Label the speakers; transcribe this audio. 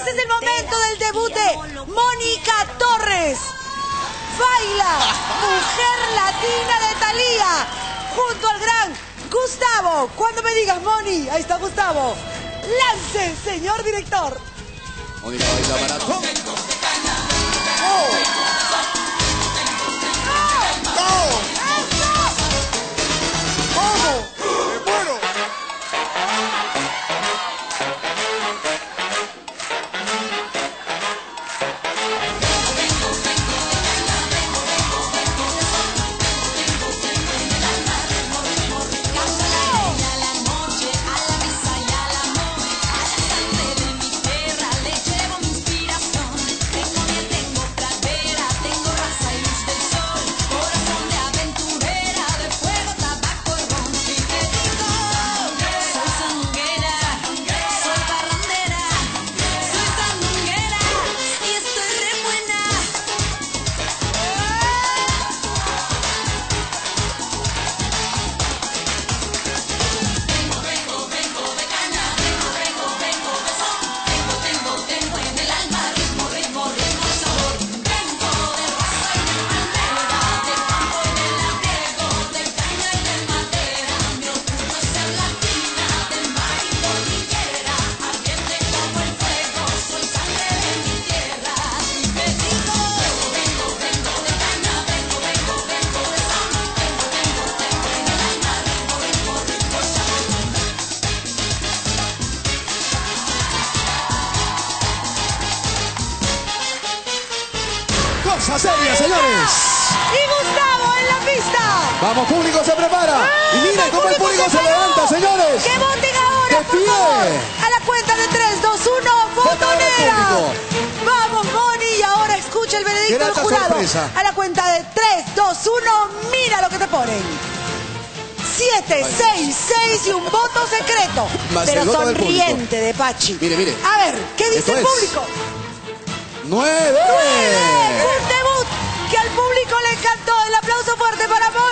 Speaker 1: Este es el momento del debut de Mónica Torres. Baila Mujer Latina de Thalía junto al gran Gustavo. Cuando me digas, Moni, ahí está Gustavo. Lance, señor director.
Speaker 2: Mónica baila maratón. Cosa seria, señores.
Speaker 1: Y Gustavo en la pista.
Speaker 2: Vamos, público se prepara. Y miren cómo el público se levanta, señores.
Speaker 1: ¡Que voten ahora, por favor! A la cuenta de 3, 2, 1, ¡botonera! Vamos, Moni, y ahora escucha el veredicto del jurado.
Speaker 2: Sorpresa.
Speaker 1: A la cuenta de 3, 2, 1, mira lo que te ponen. 7, 6, 6 y un voto secreto.
Speaker 2: Más
Speaker 1: pero
Speaker 2: el voto del
Speaker 1: sonriente de Pachi.
Speaker 2: Mire, mire.
Speaker 1: A ver, ¿qué dice
Speaker 2: Esto
Speaker 1: el
Speaker 2: es
Speaker 1: público?
Speaker 2: 9.
Speaker 1: ¡9! Un debut que al público le encantó. El aplauso fuerte para Moni.